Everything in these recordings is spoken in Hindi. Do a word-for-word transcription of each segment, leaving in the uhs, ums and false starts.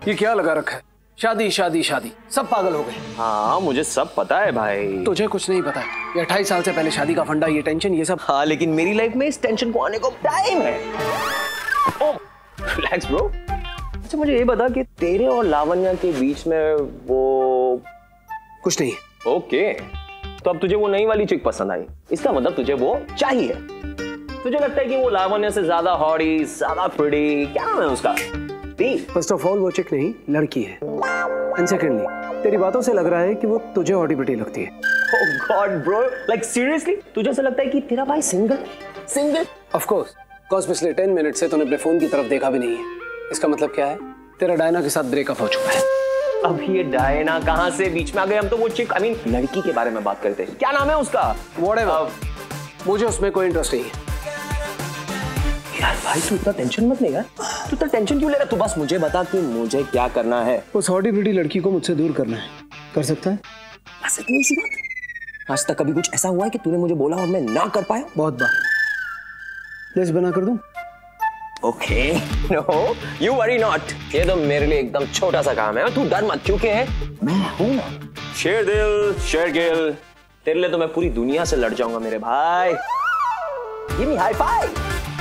ये क्या लगा रखा है? शादी शादी शादी, सब पागल हो गए। हाँ मुझे सब पता है भाई। तुझे कुछ नहीं पता है। ये अट्ठाईस साल से पहले शादी का फंडा, ये टेंशन, ये सब। हाँ लेकिन मेरी लाइफ में इस टेंशन को आने को टाइम है। Oh relax bro. अच्छा मुझे ये बता कि तेरे और लावण्या के बीच में वो कुछ नहीं। ओके तो अब तुझे वो नई वाली चिक पसंद आई, इसका मतलब तुझे वो चाहिए। तुझे लगता है कि वो लावण्या से ज्यादा हॉडी, ज्यादा प्रिटी, क्या नाम है उसका? फर्स्ट ऑफ ऑल वो चिक नहीं, लड़की है। एंड सेकेंडली तेरी बातों से लग रहा है कि वो तुझे हॉडी प्रिटी लगती है। Oh God bro, like seriously? तुझे ऐसा लगता है कि तेरा भाई single single? Of course, cause पिछले टेन मिनट से तूने अपने फोन की तरफ देखा भी नहीं है। इसका मतलब क्या है? तेरा डायना के साथ ब्रेकअप हो चुका है। अब ये डायना कहाँ से बीच में आ गए? हम तो वो चिक, आई मीन लड़की के बारे में बात करते हैं। क्या नाम है उसका? Whatever, मुझे उसमें कोई इंटरेस्ट नहीं है। यार भाई तू इतना टेंशन मत ले यार। तू इतना टेंशन क्यों ले रहा? तू बस मुझे बता कि मुझे क्या करना है। उस हॉडी प्रिटी लड़की को मुझसे दूर करना है। कर सकता है? बस इतनी सी बात। आज तक कभी कुछ ऐसा हुआ है कि तूने मुझे बोला और मैं ना कर पाया? बहुत बार। लिस्ट बना कर दूं? Okay no you worry not, ये तो मेरे लिए एकदम छोटा सा काम है और तू डर मत क्योंकि है मैं हूं ना। शेर दिल शेर गिल, तेरे लिए तो मैं पूरी दुनिया से लड़ जाऊंगा मेरे भाई। Give me high five.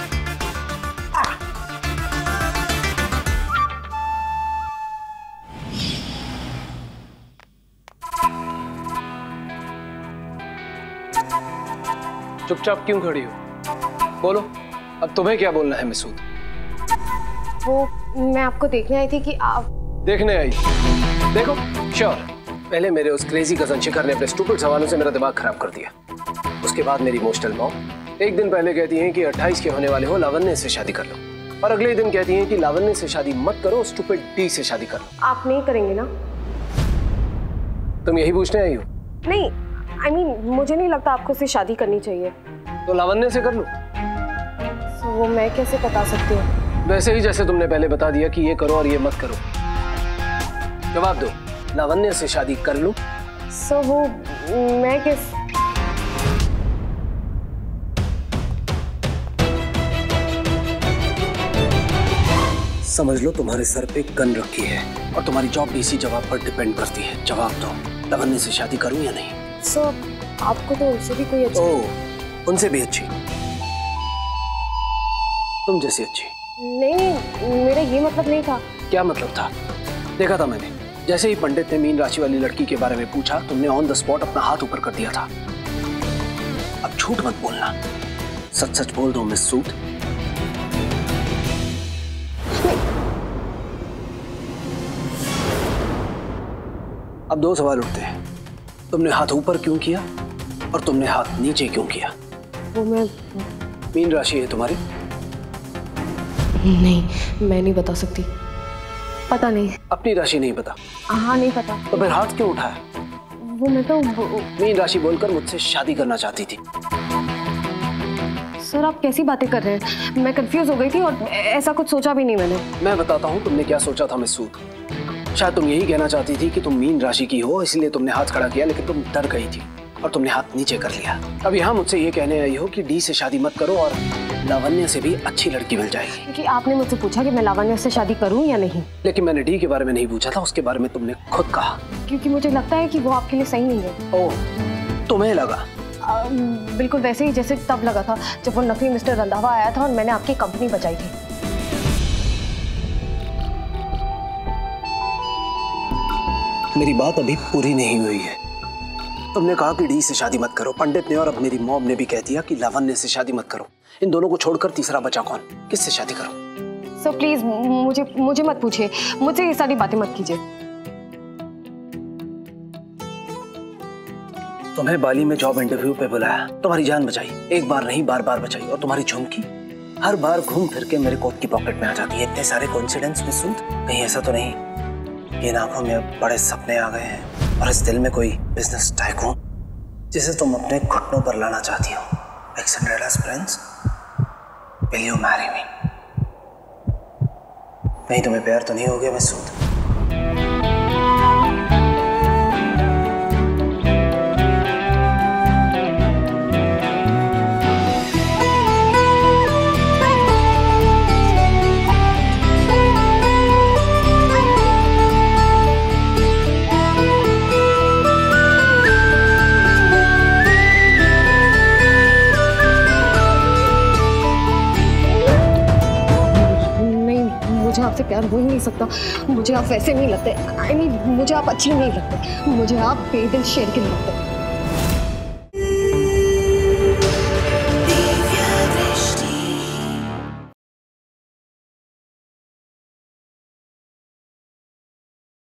चुपचाप क्यों खड़ी हो? बोलो, अब तुम्हें क्या बोलना है मिसूद? वो मैं आपको देखने आई थी कि आप देखने आई। देखो श्योर, पहले मेरे उस क्रेजी कजन शिखर ने अपने स्टूपिड सवालों से मेरा दिमाग खराब कर दिया। उसके बाद मेरी इमोशनल मॉम एक दिन पहले कहती हैं कि अट्ठाईस के होने वाले हो, लावण्य से शादी कर लो, और अगले दिन कहती हैं कि लावण्य से शादी मत करो, स्टूपिड डी से शादी कर लो। आप नहीं करेंगे ना? तुम यही पूछने आई हो? नहीं, आई I मीन mean, मुझे नहीं लगता आपको उससे शादी करनी चाहिए। तो लावण्य से कर लो। so, वो मैं कैसे बता सकती हूँ? वैसे ही जैसे तुमने पहले बता दिया कि ये करो और ये मत करो। जवाब दो, लावण्य से शादी कर लो। so, वो मैं किस समझ लो तुम्हारे सर पे गन रखी है और तुम्हारी जॉब भी इसी जवाब पर डिपेंड करती है। जवाब दो, लावण्य से शादी करूं या नहीं? so, आपको तो उनसे भी कोई अच्छी ओह, उनसे भी अच्छी, तुम जैसी अच्छी? नहीं, मेरा ये मतलब नहीं था। क्या मतलब था? देखा था मैंने, जैसे ही पंडित ने मीन राशि वाली लड़की के बारे में पूछा, तुमने ऑन द स्पॉट अपना हाथ ऊपर कर दिया था। अब झूठ मत बोलना, सच सच बोल दो मिस सूद। अब दो सवाल उठते हैं, तुमने हाथ ऊपर क्यों किया और तुमने हाथ नीचे क्यों किया? वो मैं मीन राशि है तुम्हारी? नहीं, मैं नहीं बता सकती, पता नहीं। अपनी राशि नहीं पता? हाँ नहीं पता। तो फिर हाथ क्यों उठाया? वो मैं तो मीन राशि बोलकर मुझसे शादी करना चाहती थी। सर आप कैसी बातें कर रहे हैं? मैं कंफ्यूज हो गई थी और ऐसा कुछ सोचा भी नहीं मैंने। मैं बताता हूँ तुमने क्या सोचा था मिस सूद। शायद तुम यही कहना चाहती थी कि तुम मीन राशि की हो, इसलिए तुमने हाथ खड़ा किया, लेकिन तुम डर गई थी और तुमने हाथ नीचे कर लिया। अब यहाँ मुझसे ये कहने आई हो कि डी से शादी मत करो और लावण्य से भी अच्छी लड़की मिल जाएगी। क्योंकि आपने मुझसे पूछा कि मैं लावण्य से शादी करूं या नहीं। लेकिन मैंने डी के बारे में नहीं पूछा था, उसके बारे में तुमने खुद कहा। क्योंकि मुझे लगता है कि वो आपके लिए सही नहीं है। ओह, तुम्हें लगा? आ, बिल्कुल वैसे ही जैसे तब लगा था जब वो नकली मिस्टर रंधावा आया था और मैंने आपकी कंपनी बचाई थी। मेरी बात अभी पूरी नहीं हुई है। तुमने कहा कि डी से शादी मत करो, पंडित ने और अब मेरी मॉम ने भी कह दिया कि लावण्य से शादी मत करो। इन दोनों को छोड़कर तीसरा बचा कौन? किससे शादी करो? सो प्लीज मुझे मुझे मत पूछिए, मुझसे ये सारी बातें मत कीजिए। तुम्हें बाली में जॉब इंटरव्यू पे बुलाया, तुम्हारी जान बचाई, एक बार नहीं बार बार बचाई, और तुम्हारी झुमकी हर बार घूम फिर के मेरे कोट की पॉकेट में आ जाती है। इतने सारे कोइंसिडेंस में सुन, कहीं ऐसा तो नहीं इन आंखों में बड़े सपने आ गए हैं और इस दिल में कोई बिजनेस टाइकून जिसे तुम अपने घुटनों पर लाना चाहती हो? Like Cinderella's prince, will you marry me? नहीं, तुम्हें प्यार तो नहीं हो गया मिस सूद? मुझे आपसे प्यार हो ही नहीं सकता। मुझे आप वैसे नहीं लगते। आई मीन मुझे आप अच्छे नहीं लगते। मुझे आप बेदिल शेरगिल लगते।